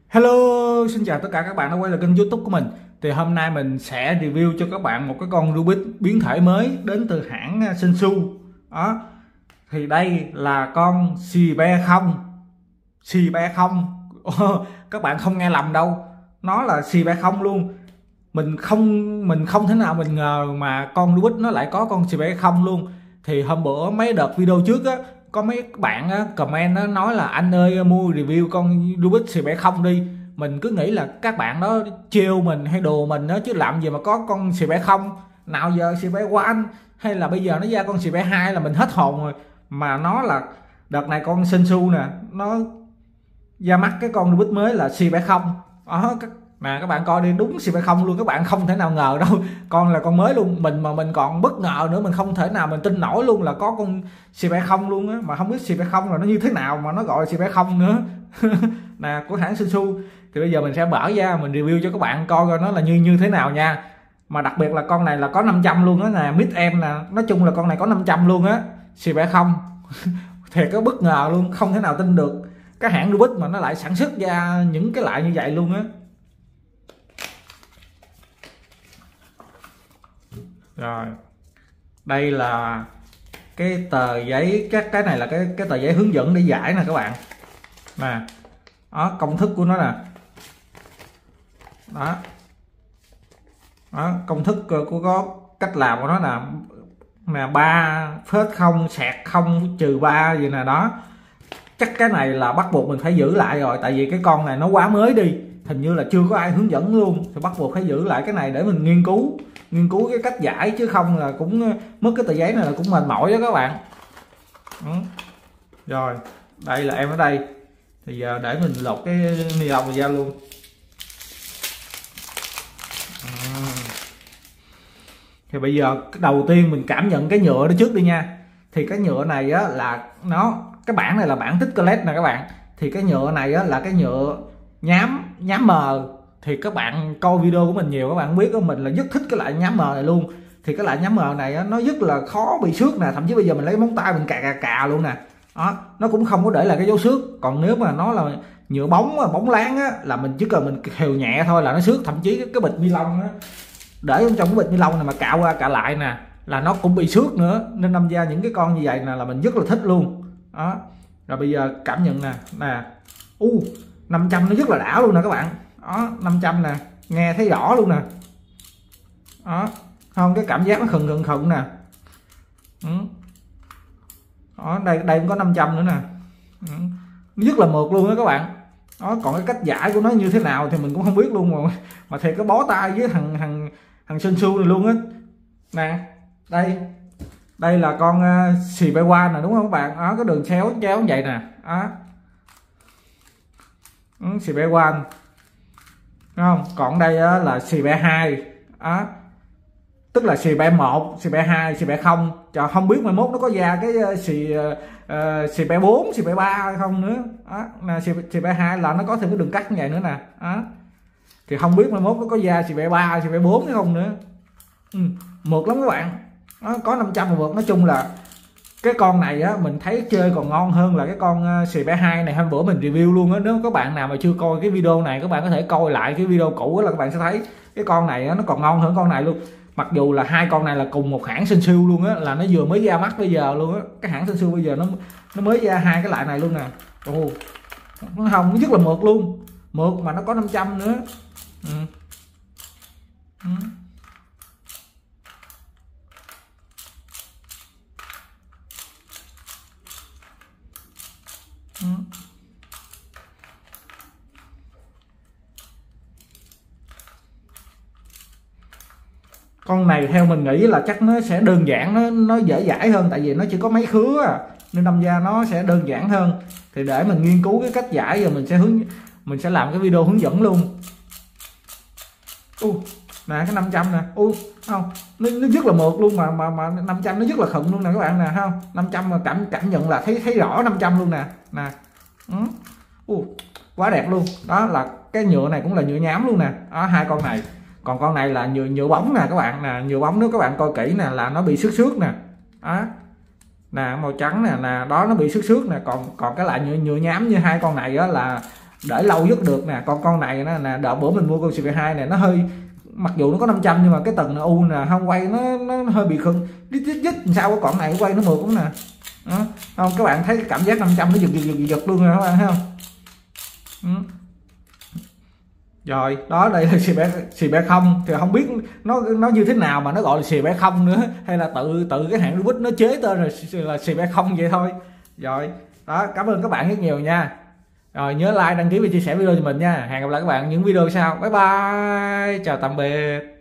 Hello, xin chào tất cả các bạn đã quay lại kênh YouTube của mình. Thì hôm nay mình sẽ review cho các bạn một cái con Rubik biến thể mới đến từ hãng Sensu. Đó. Thì đây là con C30. C30. Các bạn không nghe lầm đâu. Nó là C30 luôn. Mình không thể nào mình ngờ mà con Rubik nó lại có con C30 luôn. Thì hôm bữa mấy đợt video trước á, có mấy bạn comment nói là anh ơi mua review con Rubik C70 đi. Mình cứ nghĩ là các bạn đó trêu mình hay đùa mình đó, chứ làm gì mà có con C70, nào giờ C71 hay là bây giờ nó ra con C72 là mình hết hồn rồi. Mà nó là đợt này con Sensu nè, nó ra mắt cái con Rubik mới là C70 đó. Các bạn coi đi, đúng C70 luôn, các bạn không thể nào ngờ đâu. Con là con mới luôn, mình còn bất ngờ nữa, mình không thể nào mình tin nổi luôn là có con C70 luôn á, mà không biết C70 là nó như thế nào mà nó gọi là C70 nữa. Nè, của hãng Sensu. Thì bây giờ mình sẽ mở ra mình review cho các bạn coi nó là như thế nào nha. Mà đặc biệt là con này là có 500 luôn á nè, mid em nè, nói chung là con này có 500 luôn á, C70. Thiệt có bất ngờ luôn, không thể nào tin được cái hãng Rubik mà nó lại sản xuất ra những cái loại như vậy luôn á. Rồi, đây là cái tờ giấy, cái này là cái tờ giấy hướng dẫn để giải nè các bạn. Nè, đó, công thức của nó nè. Đó. Đó, công thức của có cách làm của nó là 3,0-0 gì nè đó. Chắc cái này là bắt buộc mình phải giữ lại rồi, tại vì cái con này nó quá mới đi, hình như là chưa có ai hướng dẫn luôn, thì bắt buộc phải giữ lại cái này để mình nghiên cứu cái cách giải, chứ không là cũng mất cái tờ giấy này là cũng mệt mỏi đó các bạn. Rồi, đây là em ở đây. Thì giờ để mình lột cái ni lông này ra luôn. Thì bây giờ đầu tiên mình cảm nhận cái nhựa đó trước đi nha. Thì cái nhựa này á là cái bản này là bản Tisclet nè các bạn. Thì cái nhựa này á là cái nhựa nhám mờ. Thì các bạn coi video của mình nhiều, các bạn biết của mình là rất thích cái loại nhám mờ này luôn. Thì cái loại nhám mờ này á, nó rất là khó bị xước nè, thậm chí bây giờ mình lấy móng tay mình cà luôn nè. Đó, nó cũng không có để lại cái dấu xước. Còn nếu mà nó là nhựa bóng láng á, là mình chỉ cần mình khều nhẹ thôi là nó xước. Thậm chí cái bịch ni lông á, để trong cái bịch ni lông này mà cạo qua cạo lại nè là nó cũng bị xước nữa. Nên đâm ra những cái con như vậy nè là mình rất là thích luôn đó. Rồi bây giờ cảm nhận nè 500 nó rất là đã luôn nè các bạn. Đó, 500 nè, nghe thấy rõ luôn nè. Đó, không, cái cảm giác nó khựng nè. Đó, đây cũng có 500 nữa nè. Rất là mượt luôn đó các bạn. Đó, còn cái cách giải của nó như thế nào thì mình cũng không biết luôn mà thiệt có bó tay với thằng Sensu này luôn á. Nè, đây là con C31 nè, đúng không các bạn? Đó, cái đường chéo như vậy nè. Đó. C31. Đúng không? Còn đây là C32. Đó. Tức là C31, C32, C70. Cho không biết mai mốt nó có ra cái C74, C73 hay không nữa. Đó, C72 là nó có thêm cái đường cắt như vậy nữa nè. Đó. Thì không biết mai mốt nó có ra C73, C74 hay không nữa. Mượt lắm các bạn. Nó có 500 mà mượt. Nói chung là cái con này á, mình thấy chơi còn ngon hơn là cái con C72 này hôm bữa mình review luôn á. Nếu các bạn nào mà chưa coi cái video này, các bạn có thể coi lại cái video cũ là các bạn sẽ thấy cái con này á, nó còn ngon hơn con này luôn. Mặc dù là hai con này là cùng một hãng Sensu luôn á, là nó vừa mới ra mắt bây giờ luôn á. Cái hãng Sensu bây giờ nó mới ra hai cái loại này luôn nè. Nó hồng, nó rất là mượt luôn. Mượt mà nó có 500 nữa. Con này theo mình nghĩ là chắc nó sẽ đơn giản, nó dễ dãi hơn, tại vì nó chỉ có mấy khứa à, nên đâm ra nó sẽ đơn giản hơn. Thì để mình nghiên cứu cái cách giải rồi mình sẽ làm cái video hướng dẫn luôn. Nè cái 500 nè, không, nó rất là mượt luôn, mà 500 nó rất là khựng luôn nè các bạn nè, không? 500 mà cảm nhận là thấy rõ 500 luôn nè. Quá đẹp luôn. Đó là cái nhựa này cũng là nhựa nhám luôn nè. Đó, hai con này. Còn con này là nhựa bóng nè các bạn nè, nhựa bóng nếu các bạn coi kỹ nè là nó bị xước nè. Đó. Nè màu trắng nè, đó nó bị xước nè, còn cái lại nhựa nhám như hai con này đó là để lâu dứt được nè. Còn con này nó nè, đợt bữa mình mua con CP2 này nó hơi, mặc dù nó có 500 nhưng mà cái tầng u nè không quay nó hơi bị khưng đít dít sao cái con này quay nó mượt lắm nè. Đó. Không các bạn thấy cái cảm giác 500 nó giật luôn rồi các bạn thấy không? Rồi đó, đây là xì bẻ không thì không biết nó như thế nào mà nó gọi là xì bẻ không nữa, hay là tự cái hãng Rubik nó chế tên rồi là xì bẻ không vậy thôi. Rồi đó, cảm ơn các bạn rất nhiều nha. Rồi nhớ like, đăng ký và chia sẻ video cho mình nha. Hẹn gặp lại các bạn những video sau. Bye bye, chào tạm biệt.